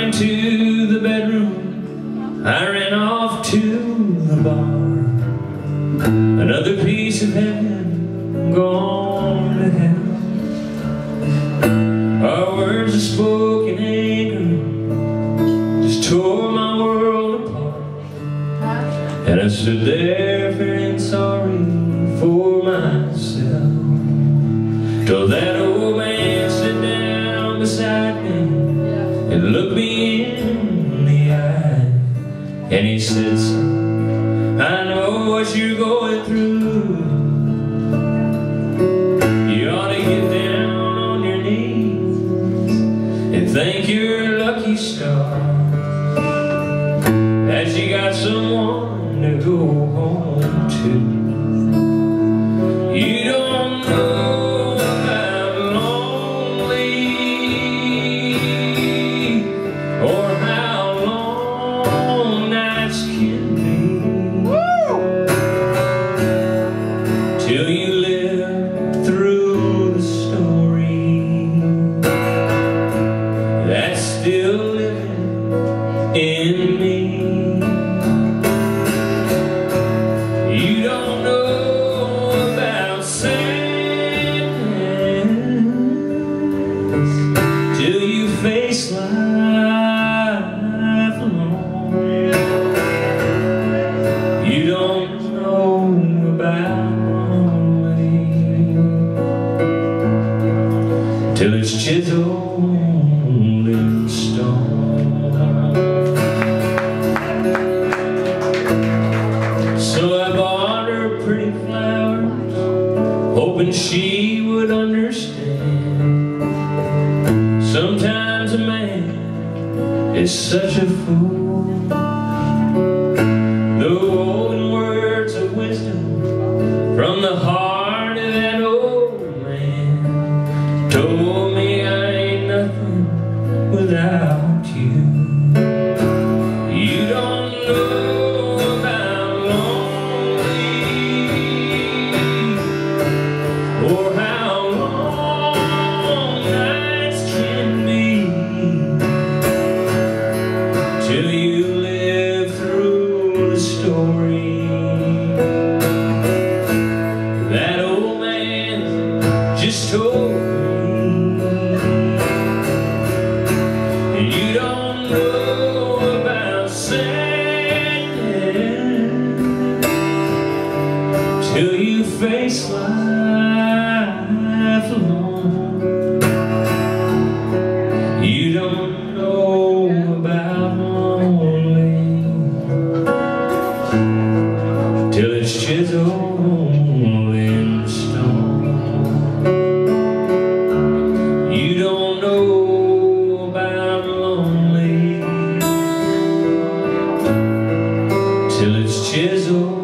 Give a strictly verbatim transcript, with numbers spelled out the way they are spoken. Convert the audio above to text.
ran to the bedroom, I ran off to the bar. Another piece of heaven gone to hell. Our words of spoken anger just tore my world apart, and I stood there feeling sorry for myself, till that old man sat down beside me and looked me in the eye, and he said, "Son, I know what you're going through. You ought to get down on your knees and thank your lucky stars that you got someone to go home to. You don't know how lonely or how long nights can be till you live through the story that's still living in me. You don't know about sadness till you face life alone. You don't know about lonely till it's chiseled in stone. So I bought her pretty flowers, hoping she would understand. Sometimes a man is such a fool. The golden words of wisdom from the heart of that old man told me I ain't nothing without you. You don't know about lonely or how long nights can be till you live through the story that old man just told me. You don't know about sadness till you face life alone. You don't know about lonely till it's chiseled in stone. You don't know about lonely till it's chiseled